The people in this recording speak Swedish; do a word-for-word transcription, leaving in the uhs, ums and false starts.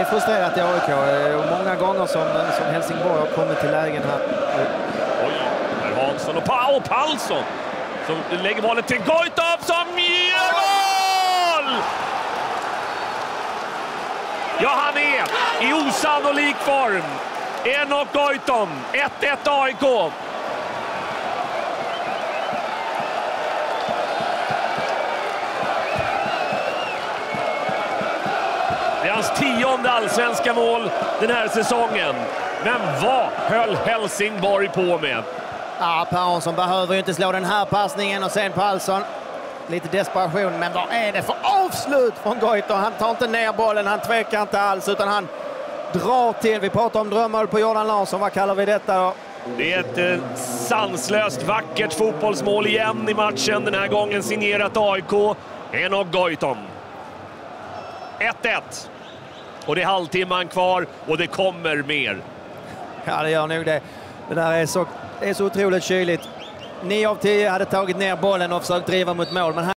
frustrerat i A I K. Många gånger som, som Helsingborg har kommit till lägen här. Oj, här Hansson och, pa och Palsson som lägger bollen till Goitom som gör mål! Ja, han är i osannolik form. Enok Goitom, ett ett A I K. Det är hans tionde allsvenska mål den här säsongen. Men vad höll Helsingborg på med? Ja, Per Hansson behöver ju inte slå den här passningen och sen Palsson. Lite desperation, men vad är det för avslut från Goitom? Han tar inte ner bollen, han tvekar inte alls utan han drar till. Vi pratar om drömmål på Jordan Larsson, vad kallar vi detta då? Det är ett eh, sanslöst vackert fotbollsmål igen i matchen. Den här gången signerat A I K. Enok Goitom. ett ett. Och det är halvtimman kvar och det kommer mer. Ja, det gör nog det. Det där är så, det är så otroligt kyligt. nio av tio hade tagit ner bollen och försökt driva mot mål. Men